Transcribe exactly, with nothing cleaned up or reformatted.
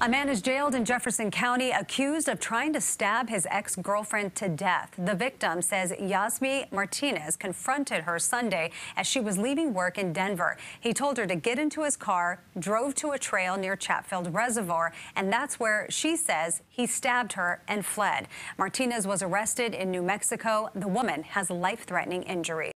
A man is jailed in Jefferson County accused of trying to stab his ex-girlfriend to death. The victim says Yosmy Martinez confronted her Sunday as she was leaving work in Denver. He told her to get into his car, drove to a trail near Chatfield Reservoir, and that's where she says he stabbed her and fled. Martinez was arrested in New Mexico. The woman has life-threatening injuries.